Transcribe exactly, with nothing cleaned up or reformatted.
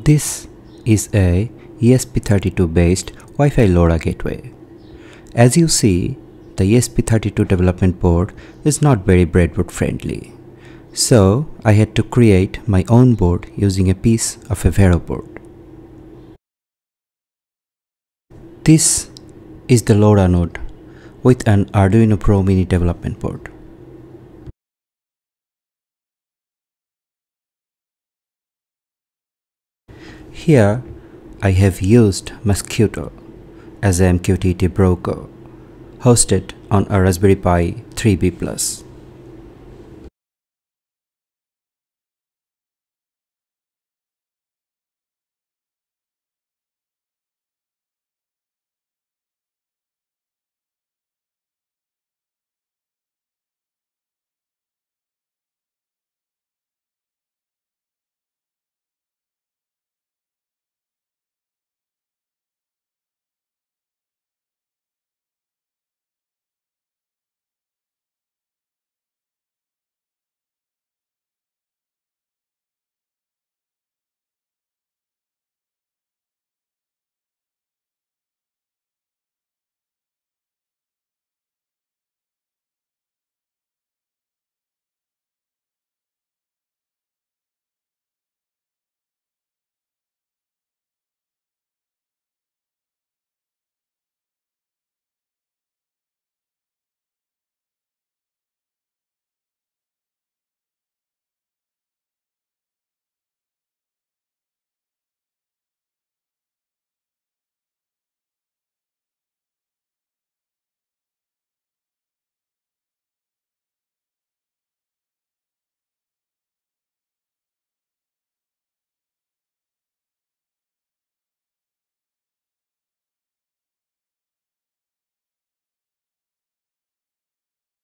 This is a E S P thirty-two based Wi-Fi LoRa gateway. As you see, the E S P thirty-two development board is not very breadboard friendly. So I had to create my own board using a piece of a Vero board. This is the LoRa Node with an Arduino Pro Mini development board. Here I have used Mosquito as a M Q T T broker hosted on a Raspberry Pi three B plus.